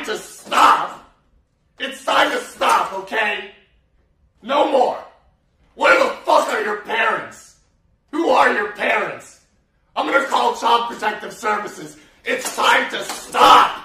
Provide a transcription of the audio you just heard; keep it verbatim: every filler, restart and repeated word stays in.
to stop. It's time to stop, okay? No more. Where the fuck are your parents? Who are your parents? I'm gonna call Child Protective Services. It's time to stop.